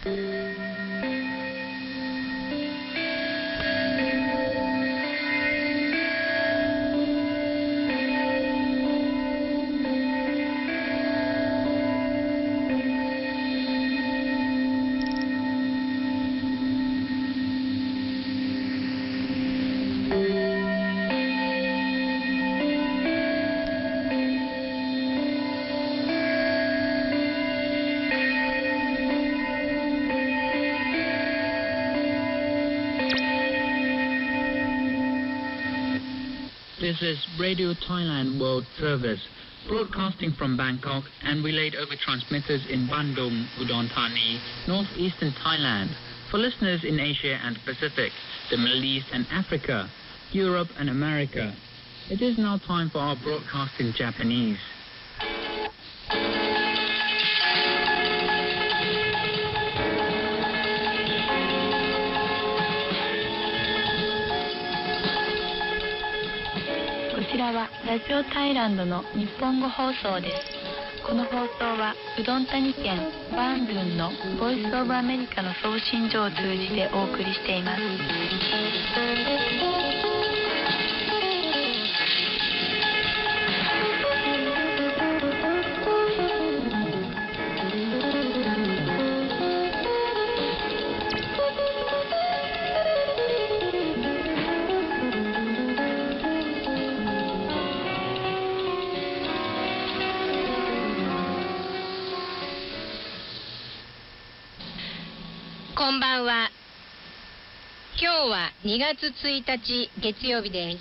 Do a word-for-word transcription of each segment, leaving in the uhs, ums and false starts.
This is Radio Thailand World Service, broadcasting from Bangkok and relayed over transmitters in Bandung, Udon Thani, northeastern Thailand, for listeners in Asia and Pacific, the Middle East and Africa, Europe and America. It is now time for our broadcast in Japanese. こちらはラジオタイランドの日本語放送です。この放送はうどん谷県バンドゥンのボイスオブアメリカの送信所を通じてお送りしています。 こんばんは。今日はにがつついたち月曜日です。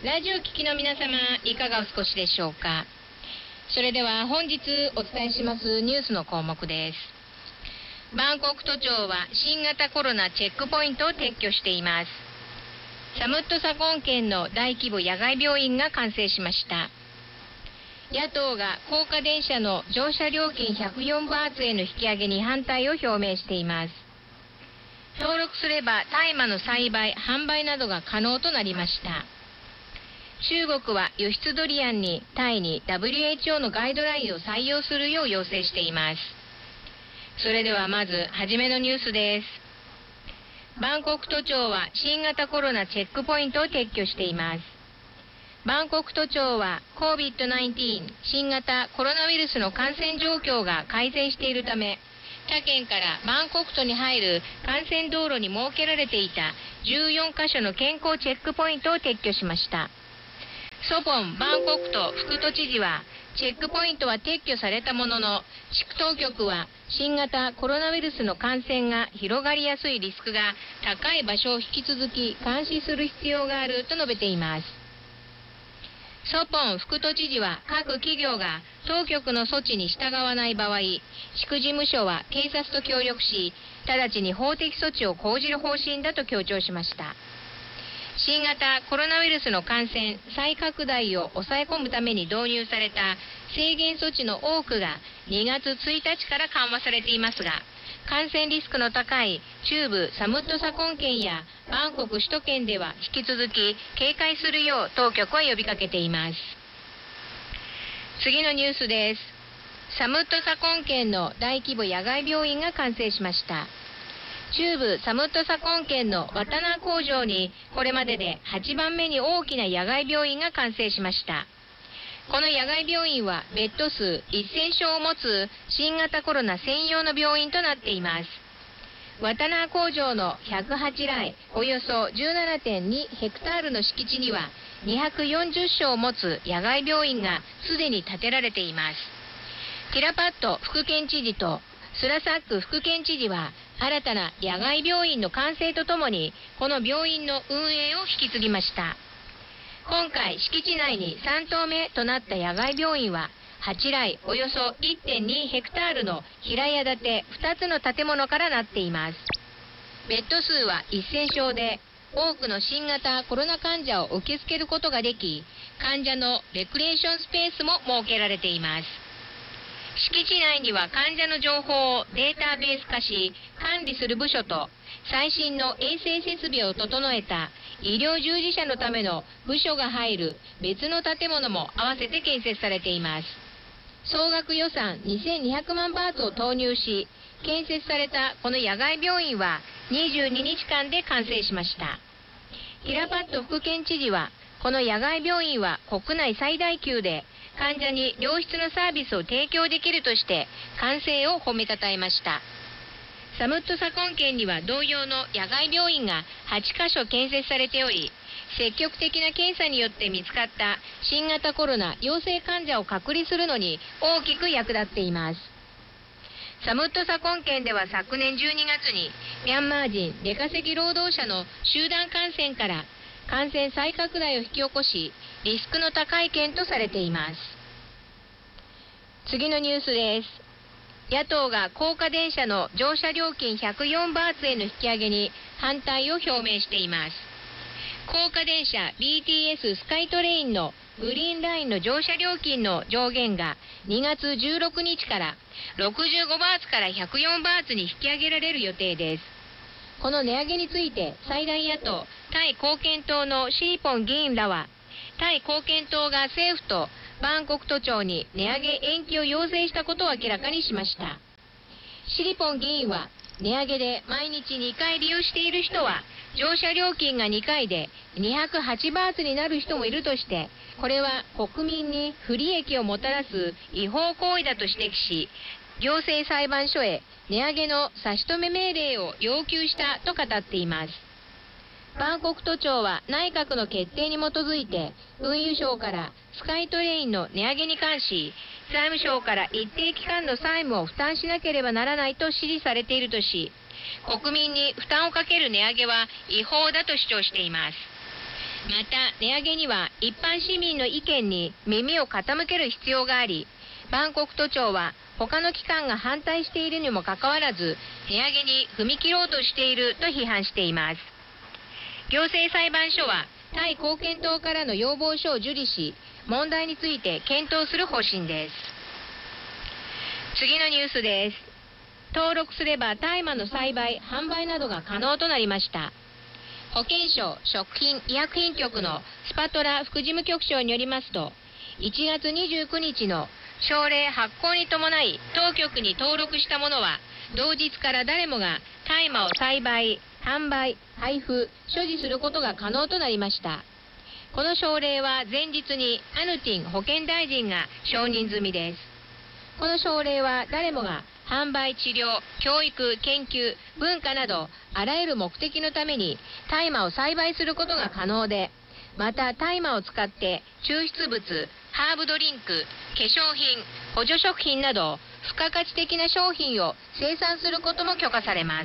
ラジオ聴きの皆様、いかがお過ごしでしょうか。それでは本日お伝えしますニュースの項目です。バンコク都庁は新型コロナチェックポイントを撤去しています。サムットサコン県の大規模野外病院が完成しました。野党が高架電車の乗車料金ひゃくよんバーツへの引き上げに反対を表明しています。登録すれば大麻の栽培・販売などが可能となりました。中国は輸出ドリアンにタイに ダブリューエイチオー のガイドラインを採用するよう要請しています。それではまずはじめのニュースです。バンコク都庁は新型コロナチェックポイントを撤去しています。バンコク都庁は コービッドナインティーン 新型コロナウイルスの感染状況が改善しているため、他県からバンコク都に入る幹線道路に設けられていたじゅうよんかしょの健康チェックポイントを撤去しました。ソポンバンコク都副都知事は、チェックポイントは撤去されたものの、地区当局は新型コロナウイルスの感染が広がりやすいリスクが高い場所を引き続き監視する必要があると述べています。ソポン副都知事は、各企業が当局の措置に従わない場合、地区事務所は警察と協力し、直ちに法的措置を講じる方針だと強調しました。新型コロナウイルスの感染再拡大を抑え込むために導入された制限措置の多くがにがつついたちから緩和されていますが、感染リスクの高い中部サムットサコン県やバンコク首都圏では引き続き警戒するよう当局は呼びかけています。次のニュースです。サムットサコン県の大規模野外病院が完成しました。中部サムットサコン県のワタナ工場にこれまでではちばんめに大きな野外病院が完成しました。この野外病院はベッド数せんしょうを持つ新型コロナ専用の病院となっています。ワタナ工場のひゃくはちだいおよそ じゅうななてんにヘクタールの敷地にはにひゃくよんじゅっしょうを持つ野外病院がすでに建てられています。ティラパット副県知事とスラサック副県知事は新たな野外病院の完成とともにこの病院の運営を引き継ぎました。今回敷地内にさんとうめとなった野外病院ははちだいおよそ いってんにヘクタールの平屋建てふたつの建物からなっています。ベッド数はせんしょうで多くの新型コロナ患者を受け付けることができ、患者のレクリエーションスペースも設けられています。敷地内には患者の情報をデータベース化し管理する部署と最新の衛生設備を整えた医療従事者のための部署が入る別の建物も合わせて建設されています。総額予算にせんにひゃくまんバーツを投入し、 建設されたこの野外病院はにじゅうににちかんで完成しました。ヒラパット副県知事は、この野外病院は国内最大級で患者に良質なサービスを提供できるとして完成を褒めたたえました。サムットサコン県には同様の野外病院がはちかしょ建設されており、積極的な検査によって見つかった新型コロナ陽性患者を隔離するのに大きく役立っています。サムットサコン県では昨年じゅうにがつにミャンマー人出稼ぎ労働者の集団感染から感染再拡大を引き起こし、リスクの高い県とされています。次のニュースです。野党が高架電車の乗車料金ひゃくよんバーツへの引き上げに反対を表明しています。高架電車 ビーティーエス スカイトレインのグリーンラインの乗車料金の上限がにがつじゅうろくにちからろくじゅうごバーツからひゃくよんバーツに引き上げられる予定です。この値上げについて最大野党タイ貢献党のシリポン議員らは、タイ貢献党が政府とバンコク都庁に値上げ延期を要請したことを明らかにしました。シリポン議員は、値上げで毎日にかい利用している人は乗車料金がにかいでにひゃくはちバーツになる人もいるとして、これは国民に不利益をもたらす違法行為だと指摘し、行政裁判所へ値上げの差し止め命令を要求したと語っています。バンコク都庁は内閣の決定に基づいて運輸省からスカイトレインの値上げに関し、財務省から一定期間の債務を負担しなければならないと指示されているとし、国民に負担をかける値上げは違法だと主張しています。また値上げには一般市民の意見に耳を傾ける必要があり、バンコク都庁は他の機関が反対しているにもかかわらず値上げに踏み切ろうとしていると批判しています。行政裁判所はタイ貢献党からの要望書を受理し、問題について検討する方針です。次のニュースです。登録すれば大麻の栽培・販売などが可能となりました。保健省食品医薬品局のスパトラ副事務局長によりますと、いちがつにじゅうくにちの省令発行に伴い当局に登録したものは、同日から誰もが大麻を栽培、販売、配布、所持することが可能となりました。この省令は前日にアヌティン保健大臣が承認済みです。この省令は誰もが販売、治療、教育、研究、文化などあらゆる目的のために大麻を栽培することが可能で、また大麻を使って抽出物、ハーブドリンク、化粧品、補助食品など付加価値的な商品を生産することも許可されます。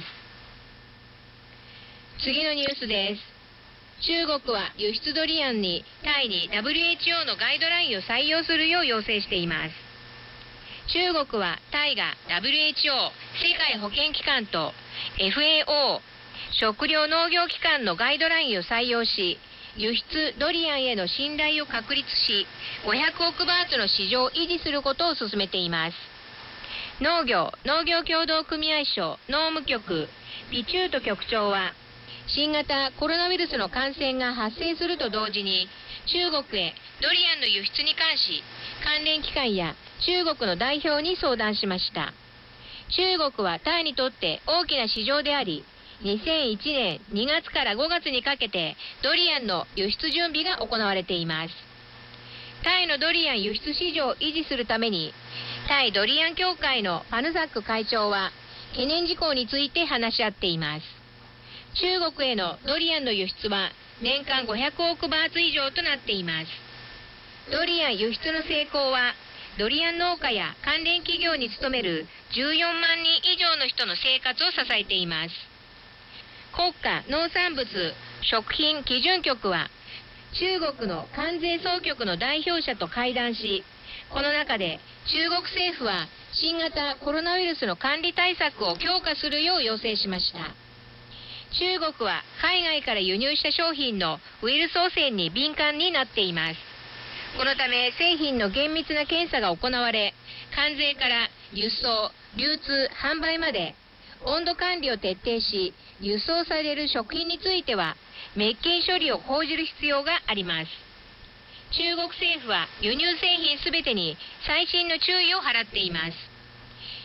次のニュースです。中国は輸出ドリアンにタイに ダブリューエイチオー のガイドラインを採用するよう要請しています。中国はタイが ダブリューエイチオー 世界保健機関と エフエーオー 食糧農業機関のガイドラインを採用し、輸出ドリアンへの信頼を確立し、ごひゃくおくバーツの市場を維持することを進めています。農業農業協同組合所農務局ピチュート局長は、新型コロナウイルスの感染が発生すると同時に、中国へドリアンの輸出に関し、関連機関や中国の代表に相談しました。中国はタイにとって大きな市場であり、にせんいちねんにがつからごがつにかけてドリアンの輸出準備が行われています。タイのドリアン輸出市場を維持するために、タイドリアン協会のパヌザック会長は懸念事項について話し合っています。中国へのドリアンの輸出は年間ごひゃくおくバーツ以上となっています。ドリアン輸出の成功は、ドリアン農家や関連企業に勤めるじゅうよんまんにん以上の人の生活を支えています。国家農産物食品基準局は、中国の関税総局の代表者と会談し、この中で中国政府は新型コロナウイルスの管理対策を強化するよう要請しました。中国は海外から輸入した商品のウイルス汚染に敏感になっています。このため製品の厳密な検査が行われ、関税から輸送、流通、販売まで温度管理を徹底し、輸送される食品については滅菌処理を講じる必要があります。中国政府は輸入製品すべてに細心の注意を払っています。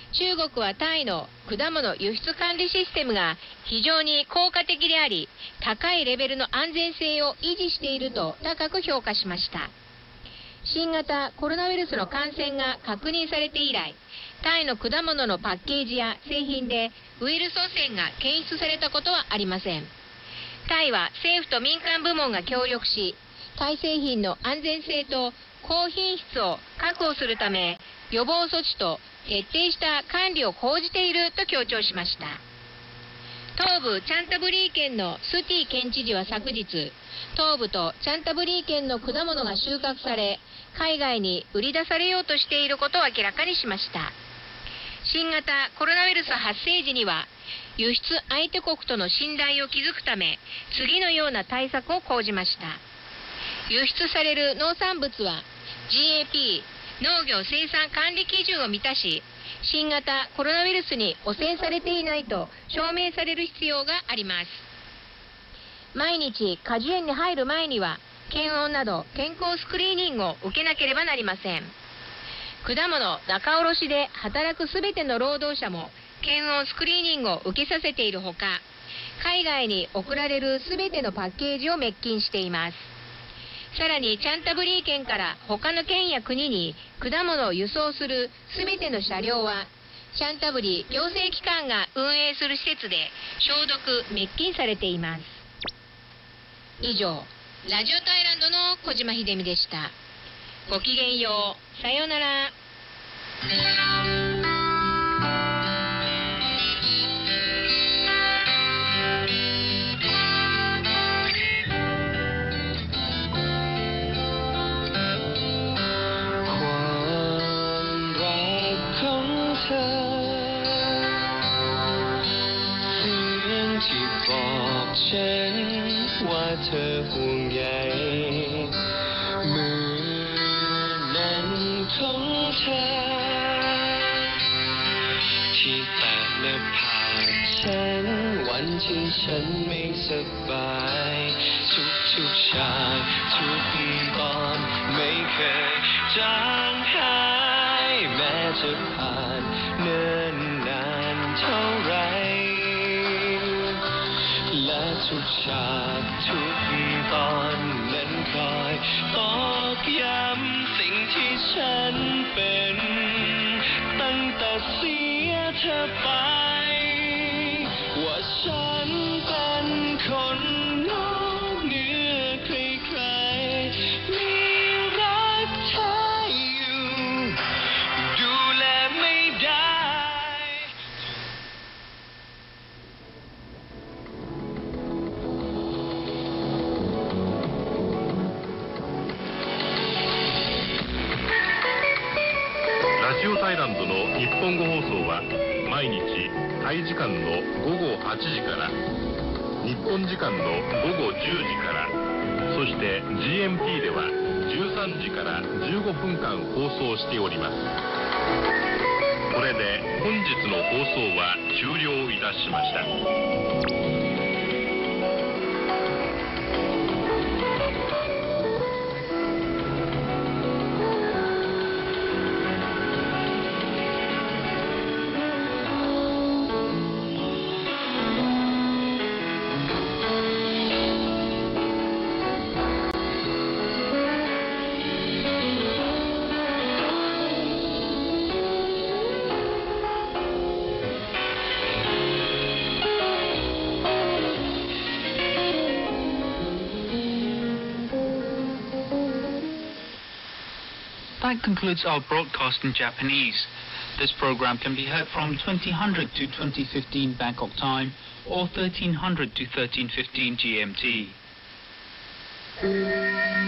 中国はタイの果物輸出管理システムが非常に効果的であり、高いレベルの安全性を維持していると高く評価しました。新型コロナウイルスの感染が確認されて以来、タイの果物のパッケージや製品でウイルス汚染が検出されたことはありません。タイは政府と民間部門が協力し、タイ製品の安全性と高品質を確保するため、予防措置と徹底した管理を講じていると強調しました。東部チャンタブリー県のスティ県知事は昨日、東部とチャンタブリー県の果物が収穫され、海外に売り出されようとしていることを明らかにしました。新型コロナウイルス発生時には、輸出相手国との信頼を築くため、次のような対策を講じました。輸出される農産物は ジーエーピー 農業生産管理基準を満たし、新型コロナウイルスに汚染されていないと証明される必要があります。毎日果樹園に入る前には検温など健康スクリーニングを受けなければなりません。果物仲卸で働くすべての労働者も検温スクリーニングを受けさせているほか、海外に送られるすべてのパッケージを滅菌しています。さらにチャンタブリー県から他の県や国に果物を輸送するすべての車両は、チャンタブリー行政機関が運営する施設で消毒・滅菌されています。以上、ラジオタイランドの小島秀美でした。ごきげんよう。さようなら。 ฉันว่าเธอห่วงใยมือนั้นของเธอที่แตะหน้าผากฉันวันที่ฉันไม่สบายทุกทุกฉากทุกตอนไม่เคยจางหายแม้จะผ่านเนิ่นนานเท่าไรและทุกฉากทุกตอนนั้นคอยตอกย้ำสิ่งที่ฉันเป็นตั้งแต่เสียเธอไปว่าฉันเป็นคนนอกเหนือใครๆมีรักเธออยู่ดูแลไม่ได้ラジオタイランドの日本語放送は毎日タイ時間のごごはちじから日本時間のごごじゅうじからそして ジーエムティー ではじゅうさんじからじゅうごふんかん放送しております。これで本日の放送は終了いたしました。 That concludes our broadcast in Japanese. This program can be heard from twenty hundred to twenty fifteen Bangkok time or thirteen hundred to thirteen fifteen G M T.